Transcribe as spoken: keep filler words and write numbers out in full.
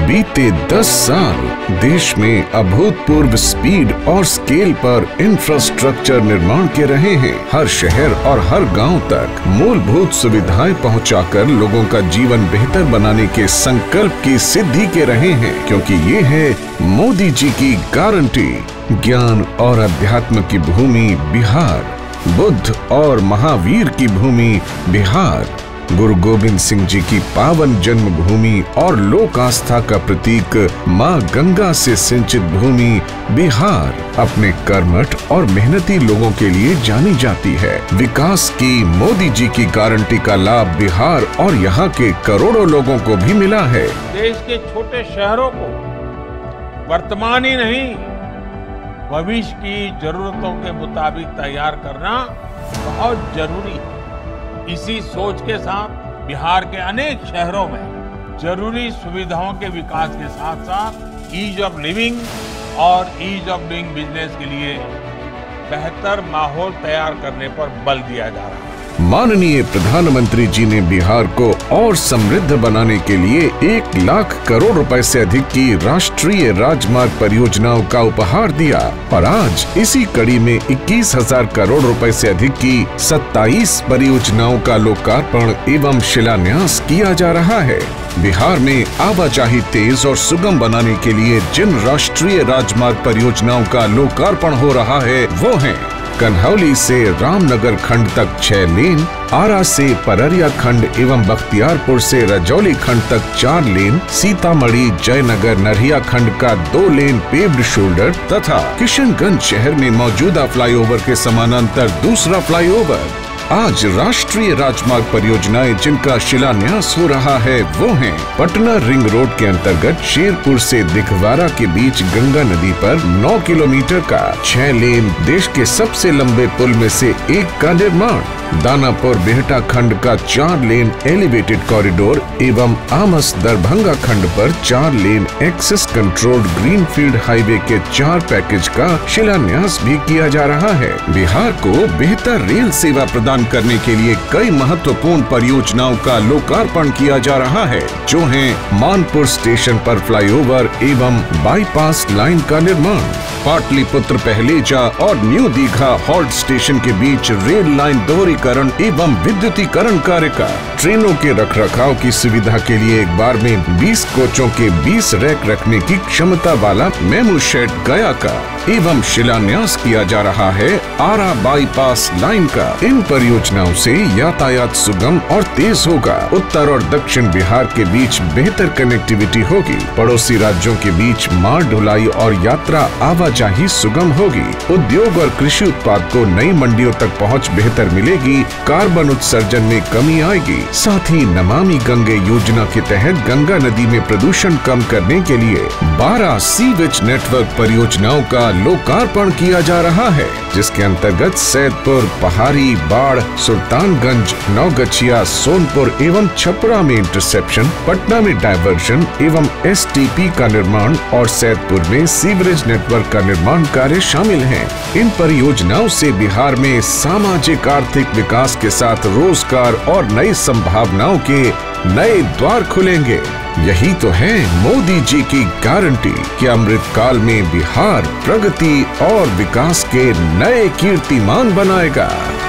बीते दस साल देश में अभूतपूर्व स्पीड और स्केल पर इंफ्रास्ट्रक्चर निर्माण के रहे हैं। हर शहर और हर गांव तक मूलभूत सुविधाएं पहुंचाकर लोगों का जीवन बेहतर बनाने के संकल्प की सिद्धि के रहे हैं, क्योंकि ये है मोदी जी की गारंटी। ज्ञान और अध्यात्म की भूमि बिहार, बुद्ध और महावीर की भूमि बिहार, गुरु गोविंद सिंह जी की पावन जन्मभूमि और लोक आस्था का प्रतीक मां गंगा से सिंचित भूमि बिहार अपने कर्मठ और मेहनती लोगों के लिए जानी जाती है। विकास की मोदी जी की गारंटी का लाभ बिहार और यहाँ के करोड़ों लोगों को भी मिला है। देश के छोटे शहरों को वर्तमान ही नहीं, भविष्य की जरूरतों के मुताबिक तैयार करना बहुत जरूरी है। इसी सोच के साथ बिहार के अनेक शहरों में जरूरी सुविधाओं के विकास के साथ साथ ईज ऑफ लिविंग और ईज ऑफ डूइंग बिजनेस के लिए बेहतर माहौल तैयार करने पर बल दिया जा रहा है। माननीय प्रधानमंत्री जी ने बिहार को और समृद्ध बनाने के लिए एक लाख करोड़ रुपए से अधिक की राष्ट्रीय राजमार्ग परियोजनाओं का उपहार दिया और आज इसी कड़ी में इक्कीस हजार करोड़ रुपए से अधिक की सत्ताईस परियोजनाओं का लोकार्पण एवं शिलान्यास किया जा रहा है। बिहार में आवाजाही तेज और सुगम बनाने के लिए जिन राष्ट्रीय राजमार्ग परियोजनाओं का लोकार्पण हो रहा है वो हैं कन्हौली से रामनगर खंड तक छह लेन, आरा से पररिया खंड एवं बख्तियारपुर से रजौली खंड तक चार लेन, सीतामढ़ी जयनगर नरहिया खंड का दो लेन पेव्ड शोल्डर तथा किशनगंज शहर में मौजूदा फ्लाईओवर के समानांतर दूसरा फ्लाईओवर। आज राष्ट्रीय राजमार्ग परियोजनाएं जिनका शिलान्यास हो रहा है वो हैं पटना रिंग रोड के अंतर्गत शेरपुर से दिघवारा के बीच गंगा नदी पर नौ किलोमीटर का छह लेन देश के सबसे लंबे पुल में से एक का निर्माण, दानापुर बिहटा खंड का चार लेन एलिवेटेड कॉरिडोर एवं आमस दरभंगा खंड पर चार lane access controlled greenfield highway के चार पैकेज का शिलान्यास भी किया जा रहा है। बिहार को बेहतर रेल सेवा प्रदान करने के लिए कई महत्वपूर्ण परियोजनाओं का लोकार्पण किया जा रहा है, जो हैं मानपुर स्टेशन पर फ्लाईओवर एवं बाईपास लाइन का निर्माण, पाटलिपुत्र पहलेजा और न्यू दीघा हॉल्ट स्टेशन के बीच रेल लाइन दोहरीकरण एवं विद्युतीकरण कार्य का, ट्रेनों के रखरखाव की सुविधा के लिए एक बार में बीस कोचों के बीस रैक रखने की क्षमता वाला मेमू शेड गया का एवं शिलान्यास किया जा रहा है आरा बाईपास लाइन का। इन परियोजनाओं से यातायात सुगम और तेज होगा। उत्तर और दक्षिण बिहार के बीच बेहतर कनेक्टिविटी होगी। पड़ोसी राज्यों के बीच माल ढुलाई और यात्रा आवाजाही सुगम होगी। उद्योग और कृषि उत्पाद को नई मंडियों तक पहुंच बेहतर मिलेगी। कार्बन उत्सर्जन में कमी आएगी। साथ ही नमामि गंगे योजना के तहत गंगा नदी में प्रदूषण कम करने के लिए बारह सीवेज नेटवर्क परियोजनाओं का लोकार्पण किया जा रहा है, जिसके अंतर्गत सैदपुर, पहाड़ी, बाढ़, सुल्तानगंज, नौगछिया, सोनपुर एवं छपरा में इंटरसेप्शन, पटना में डायवर्जन एवं एस टी पी का निर्माण और सैदपुर में सीवरेज नेटवर्क का निर्माण कार्य शामिल हैं। इन परियोजनाओं से बिहार में सामाजिक आर्थिक विकास के साथ रोजगार और नई संभावनाओं के नए द्वार खुलेंगे। यही तो है मोदी जी की गारंटी कि अमृत काल में बिहार प्रगति और विकास के नए कीर्तिमान बनाएगा।